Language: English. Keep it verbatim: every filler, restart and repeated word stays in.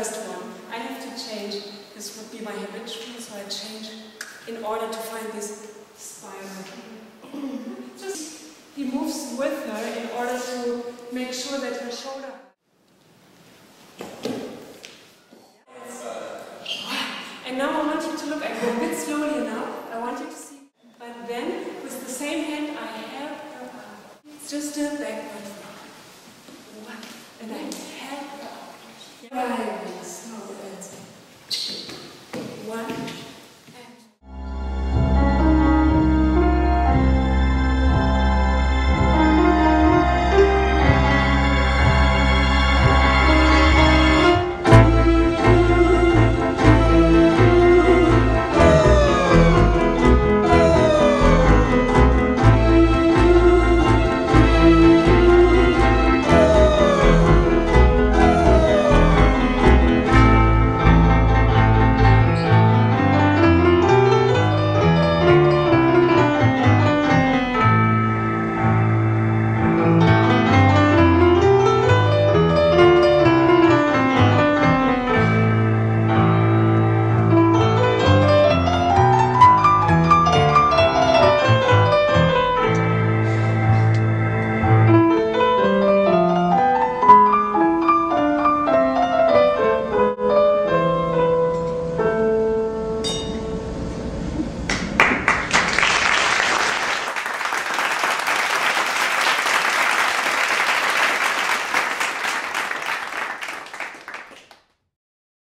first one. I have to change. This would be my habitual, so I change in order to find this spiral. Just he moves with her in order to make sure that her shoulder. And now I want you to look. I go a bit slowly now. I want you to see. But then, with the same hand, I help her up. Just a backward. And I